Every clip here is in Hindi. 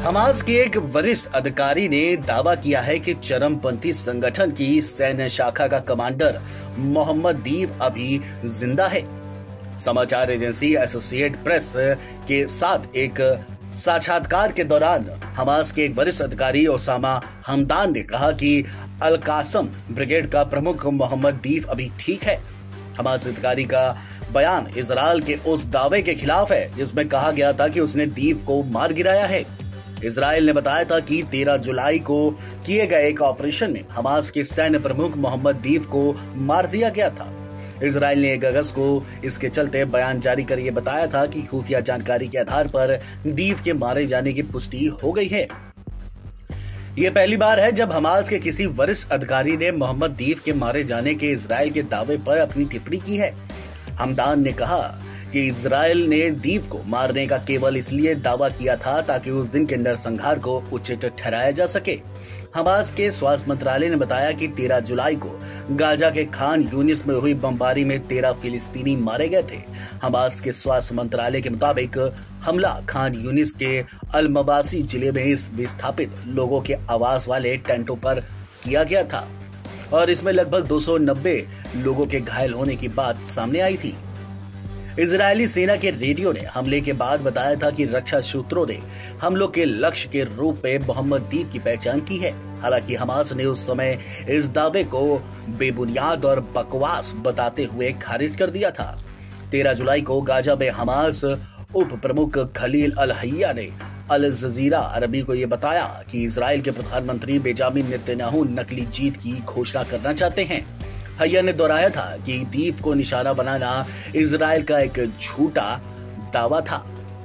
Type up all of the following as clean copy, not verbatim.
हमास के एक वरिष्ठ अधिकारी ने दावा किया है कि चरमपंथी संगठन की सैन्य शाखा का कमांडर मोहम्मद दीव अभी जिंदा है। समाचार एजेंसी एसोसिएट प्रेस के साथ एक साक्षात्कार के दौरान हमास के एक वरिष्ठ अधिकारी ओसामा हमदान ने कहा कि अल कासम ब्रिगेड का प्रमुख मोहम्मद दीव अभी ठीक है। हमास अधिकारी का बयान इजरायल के उस दावे के खिलाफ है जिसमें कहा गया था कि उसने दीव को मार गिराया है। इजरायल ने बताया था कि 13 जुलाई को किए गए एक ऑपरेशन में हमास के सैन्य प्रमुख मोहम्मद दीव को मार दिया गया था। इजरायल ने 1 अगस्त को इसके चलते बयान जारी कर यह बताया था कि खुफिया जानकारी के आधार पर दीव के मारे जाने की पुष्टि हो गई है। यह पहली बार है जब हमास के किसी वरिष्ठ अधिकारी ने मोहम्मद दीव के मारे जाने के इजरायल के दावे पर अपनी टिप्पणी की है। हमदान ने कहा कि इजरायल ने दीव को मारने का केवल इसलिए दावा किया था ताकि उस दिन के नरसंहार को उचित ठहराया जा सके। हमास के स्वास्थ्य मंत्रालय ने बताया कि 13 जुलाई को गाजा के खान यूनिस में हुई बमबारी में 13 फिलिस्तीनी मारे गए थे। हमास के स्वास्थ्य मंत्रालय के मुताबिक हमला खान यूनिस के अल मवासी जिले में विस्थापित लोगों के आवास वाले टेंटों पर किया गया था और इसमें लगभग 290 लोगों के घायल होने की बात सामने आई थी। इजरायली सेना के रेडियो ने हमले के बाद बताया था कि रक्षा सूत्रों ने हमलों के लक्ष्य के रूप में मोहम्मद दीव की पहचान की है। हालांकि हमास ने उस समय इस दावे को बेबुनियाद और बकवास बताते हुए खारिज कर दिया था। 13 जुलाई को गाजा में हमास उप प्रमुख खलील अल हय्या ने अल जजीरा अरबी को यह बताया कि इजरायल के प्रधानमंत्री बेंजामिन नेतन्याहू नकली जीत की घोषणा करना चाहते हैं। हय्या ने दोहराया था कि दीव को निशाना बनाना इजरायल का एक झूठा दावा था।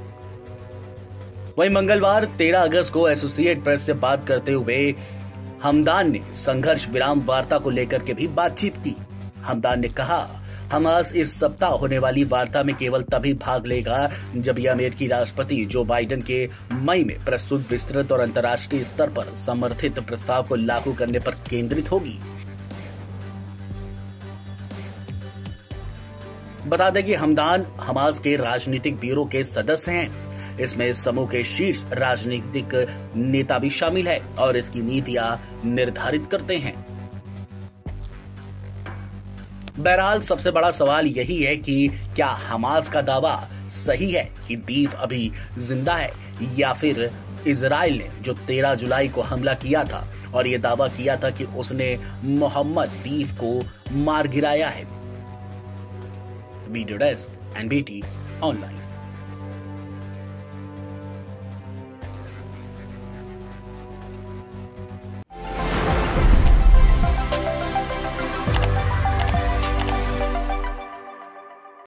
वहीं मंगलवार 13 अगस्त को एसोसिएट प्रेस से बात करते हुए हमदान ने संघर्ष विराम वार्ता को लेकर के भी बातचीत की। हमदान ने कहा, हमास इस सप्ताह होने वाली वार्ता में केवल तभी भाग लेगा जब यह अमेरिकी राष्ट्रपति जो बाइडेन के मई में प्रस्तुत विस्तृत और अंतर्राष्ट्रीय स्तर पर समर्थित प्रस्ताव को लागू करने पर केंद्रित होगी। बता दें कि हमदान हमास के राजनीतिक ब्यूरो के सदस्य हैं। इसमें समूह के शीर्ष राजनीतिक नेता भी शामिल है और इसकी नीतियां निर्धारित करते हैं। बहरहाल सबसे बड़ा सवाल यही है कि क्या हमास का दावा सही है कि दीव अभी जिंदा है या फिर इजरायल ने जो 13 जुलाई को हमला किया था और ये दावा किया था कि उसने मोहम्मद दीव को मार गिराया है। Video desk NBT online.